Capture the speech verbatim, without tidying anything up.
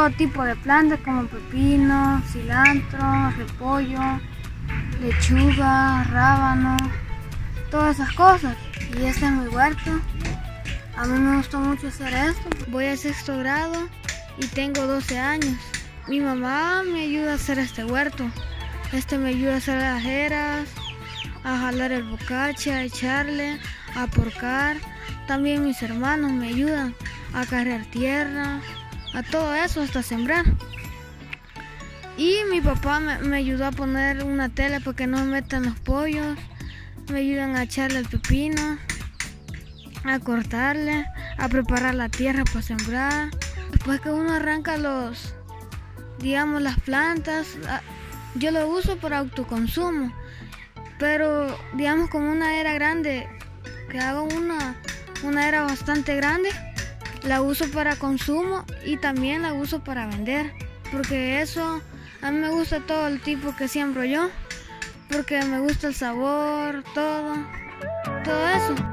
todo tipo de plantas como pepino, cilantro, repollo, lechuga, rábano, todas esas cosas. Y este es mi huerto. A mí me gusta mucho hacer esto. Voy a sexto grado y tengo doce años. Mi mamá me ayuda a hacer este huerto. Este me ayuda a hacer las eras, a jalar el bocache, a echarle, a porcar. También mis hermanos me ayudan a cargar tierra, a todo eso, hasta sembrar. Y mi papá me, me ayudó a poner una tela para que no me metan los pollos. Me ayudan a echarle el pepino, a cortarle, a preparar la tierra para sembrar. Después que uno arranca los, digamos, las plantas, yo lo uso para autoconsumo. Pero digamos, como una era grande, que hago una, una era bastante grande, la uso para consumo y también la uso para vender. Porque eso, a mí me gusta todo el tipo que siembro yo, porque me gusta el sabor, todo, todo eso.